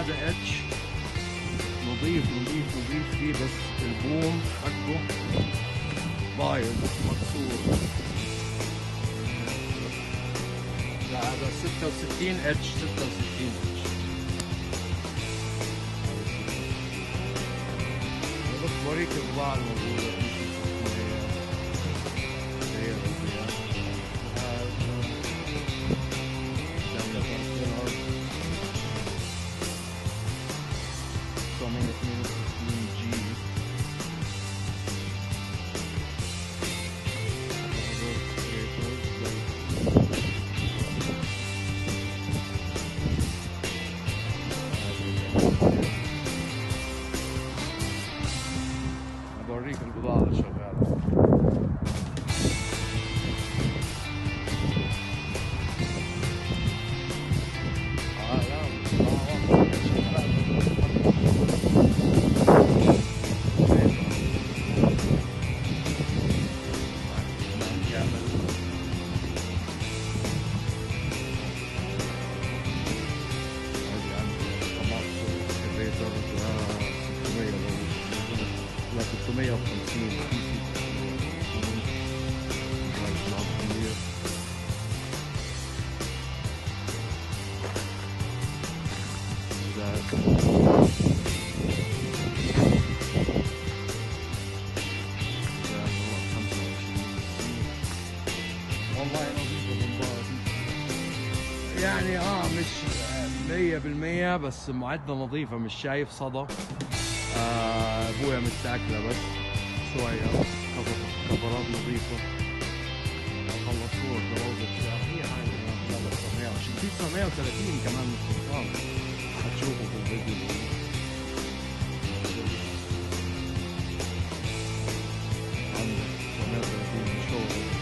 هذا اتش نظيف نظيف نظيف فيه، بس البوم حقه بايظ مكسور. لا هذا 66 اتش 66 اتش. بس بوريك البضاعة الموجودة بوريك البضاعة اللي شغالة. لا 650 والله يعني مش 100% بس معدة نظيفة، مش شايف صدى. ابويا مستاكله بس شويه، كفرات نظيفه. خلصوه الدوزرز هي عادي. يلا 920 في 930 كمان مش بطال، هتشوفوا في الفيديو. عندك 930 شغل.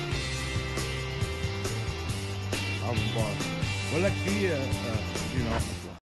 بقول لك في